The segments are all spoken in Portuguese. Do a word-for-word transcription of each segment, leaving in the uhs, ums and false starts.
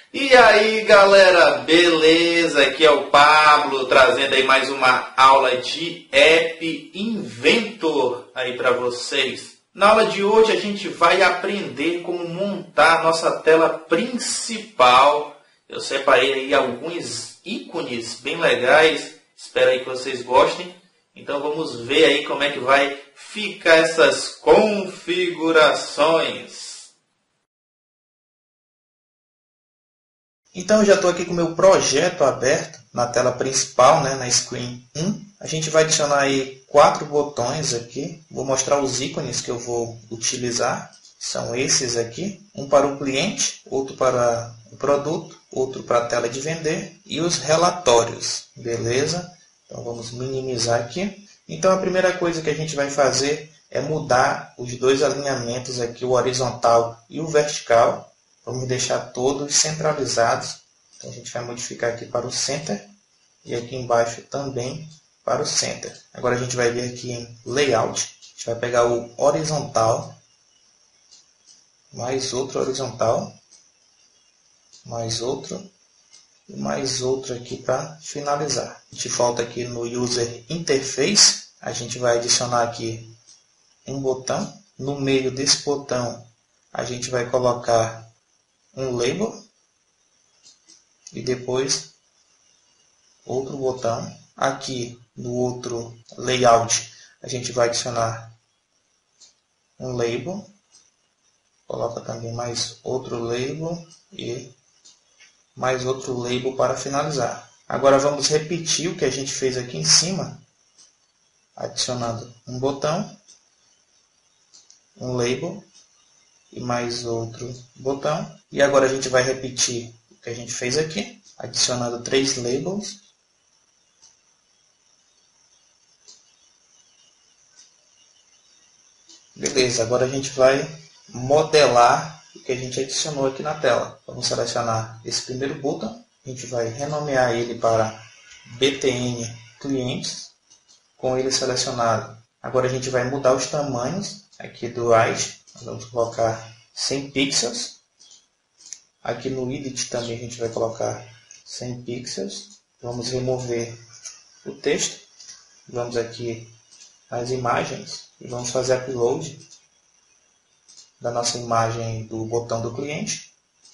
E aí galera, beleza? Aqui é o Pablo trazendo aí mais uma aula de App Inventor aí para vocês. Na aula de hoje a gente vai aprender como montar nossa tela principal. Eu separei aí alguns ícones bem legais, espero aí que vocês gostem. Então vamos ver aí como é que vai ficar essas configurações. Então eu já estou aqui com o meu projeto aberto na tela principal, né, na Screen um. A gente vai adicionar aí quatro botões aqui. Vou mostrar os ícones que eu vou utilizar. São esses aqui. Um para o cliente, outro para o produto, outro para a tela de vender e os relatórios. Beleza? Então vamos minimizar aqui. Então a primeira coisa que a gente vai fazer é mudar os dois alinhamentos aqui, o horizontal e o vertical. Vamos deixar todos centralizados. Então a gente vai modificar aqui para o center e aqui embaixo também para o center. Agora a gente vai vir aqui em layout. A gente vai pegar o horizontal, mais outro horizontal, mais outro e mais outro aqui para finalizar. A gente volta aqui no user interface. A gente vai adicionar aqui um botão. No meio desse botão a gente vai colocar um label e depois outro botão. Aqui no outro layout a gente vai adicionar um label, coloca também mais outro label e mais outro label para finalizar. Agora vamos repetir o que a gente fez aqui em cima, adicionando um botão, um label e mais outro botão. E agora a gente vai repetir o que a gente fez aqui, adicionando três labels. Beleza, agora a gente vai modelar o que a gente adicionou aqui na tela. Vamos selecionar esse primeiro botão, a gente vai renomear ele para B T N Clientes, com ele selecionado. Agora a gente vai mudar os tamanhos aqui do right, vamos colocar cem pixels. Aqui no edit também a gente vai colocar cem pixels. Vamos remover o texto. Vamos aqui nas imagens e vamos fazer upload da nossa imagem do botão do cliente.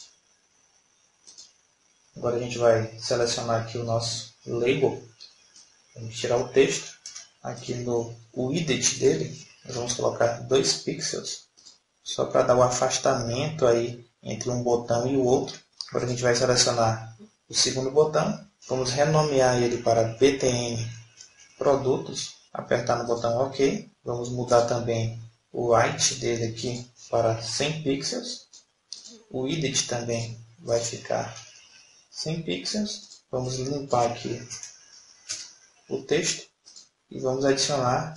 Agora a gente vai selecionar aqui o nosso label. Vamos tirar o texto. Aqui no o edit dele, nós vamos colocar dois pixels, só para dar o afastamento aí entre um botão e o outro. Agora a gente vai selecionar o segundo botão. Vamos renomear ele para B T N Produtos. Apertar no botão OK. Vamos mudar também o height dele aqui para cem pixels. O edit também vai ficar cem pixels. Vamos limpar aqui o texto e vamos adicionar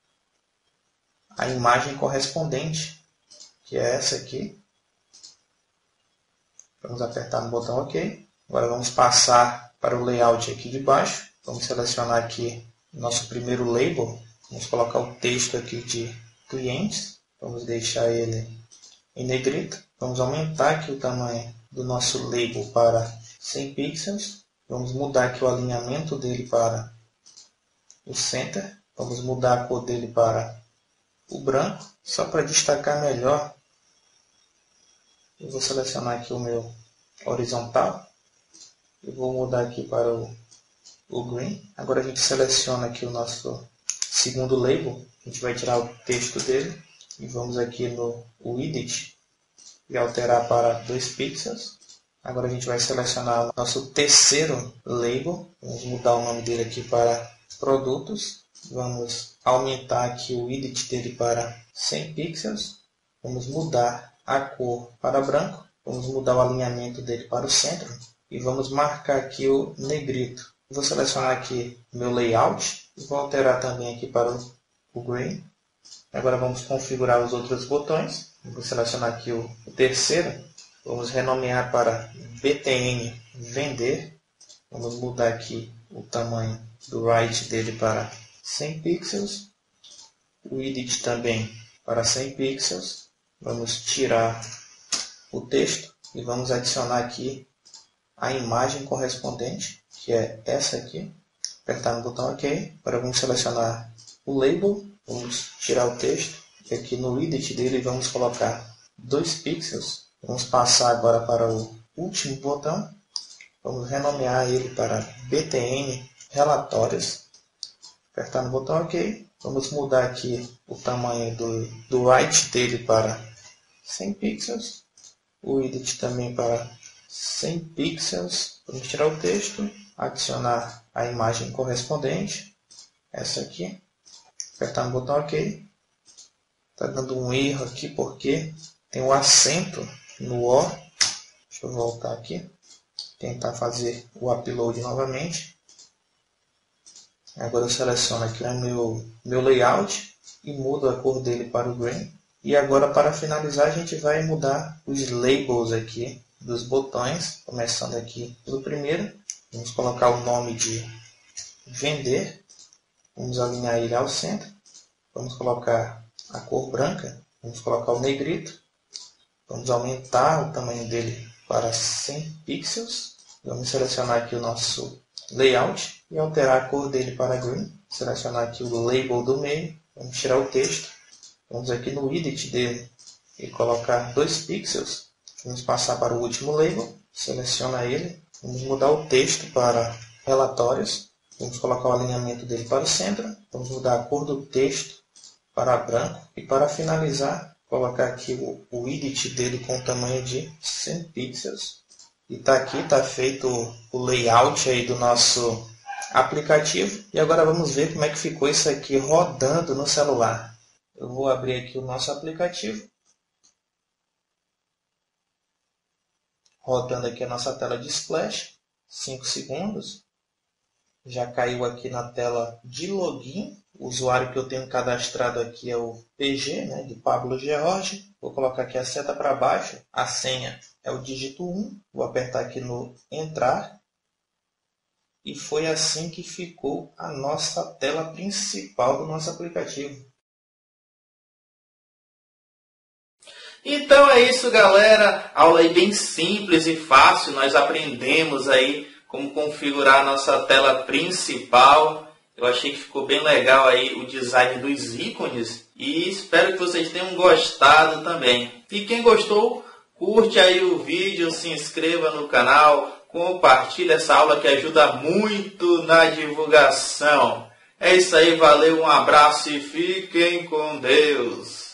a imagem correspondente, que é essa aqui. Vamos apertar no botão OK. Agora vamos passar para o layout aqui de baixo. Vamos selecionar aqui nosso primeiro label. Vamos colocar o texto aqui de clientes. Vamos deixar ele em negrito. Vamos aumentar aqui o tamanho do nosso label para cem pixels. Vamos mudar aqui o alinhamento dele para o center. Vamos mudar a cor dele para o branco, só para destacar melhor. Eu vou selecionar aqui o meu horizontal e vou mudar aqui para o, o green. Agora a gente seleciona aqui o nosso segundo label. A gente vai tirar o texto dele e vamos aqui no o edit e alterar para dois pixels. Agora a gente vai selecionar o nosso terceiro label. Vamos mudar o nome dele aqui para produtos. Vamos aumentar aqui o edit dele para cem pixels. Vamos mudar a cor para branco. Vamos mudar o alinhamento dele para o centro. E vamos marcar aqui o negrito. Vou selecionar aqui meu layout. E vou alterar também aqui para o, o green. Agora vamos configurar os outros botões. Vou selecionar aqui o, o terceiro. Vamos renomear para B T N Vender. Vamos mudar aqui o tamanho do right dele para cem pixels. O edit também para cem pixels. Vamos tirar o texto e vamos adicionar aqui a imagem correspondente, que é essa aqui. Apertar no botão OK. Agora vamos selecionar o label, vamos tirar o texto. E aqui no edit dele vamos colocar dois pixels. Vamos passar agora para o último botão. Vamos renomear ele para B T N Relatórios. Apertar no botão OK. Vamos mudar aqui o tamanho do, do height dele para cem pixels. O edit também para cem pixels. Vamos tirar o texto, adicionar a imagem correspondente, essa aqui. Apertar no botão OK. Está dando um erro aqui porque tem o acento no O. Deixa eu voltar aqui. Tentar fazer o upload novamente. Agora eu seleciono aqui o meu, meu layout e mudo a cor dele para o green. E agora, para finalizar, a gente vai mudar os labels aqui dos botões. Começando aqui pelo primeiro. Vamos colocar o nome de vender. Vamos alinhar ele ao centro. Vamos colocar a cor branca. Vamos colocar o negrito. Vamos aumentar o tamanho dele para cem pixels. Vamos selecionar aqui o nosso layout e alterar a cor dele para green. Selecionar aqui o label do meio. Vamos tirar o texto. Vamos aqui no edit dele e colocar dois pixels. Vamos passar para o último label. Seleciona ele. Vamos mudar o texto para relatórios. Vamos colocar o alinhamento dele para o centro. Vamos mudar a cor do texto para branco. E para finalizar, colocar aqui o, o edit dele com o tamanho de cem pixels. E está aqui, está feito o layout aí do nosso aplicativo. E agora vamos ver como é que ficou isso aqui rodando no celular. Eu vou abrir aqui o nosso aplicativo. Rodando aqui a nossa tela de splash. cinco segundos. Já caiu aqui na tela de login. O usuário que eu tenho cadastrado aqui é o P G, né, de Pablo George. Vou colocar aqui a seta para baixo. A senha é o dígito um. Vou apertar aqui no entrar. E foi assim que ficou a nossa tela principal do nosso aplicativo. Então é isso, galera. Aula aí bem simples e fácil. Nós aprendemos aí como configurar a nossa tela principal. Eu achei que ficou bem legal aí o design dos ícones e espero que vocês tenham gostado também. E quem gostou, curte aí o vídeo, se inscreva no canal, compartilhe essa aula que ajuda muito na divulgação. É isso aí, valeu, um abraço e fiquem com Deus.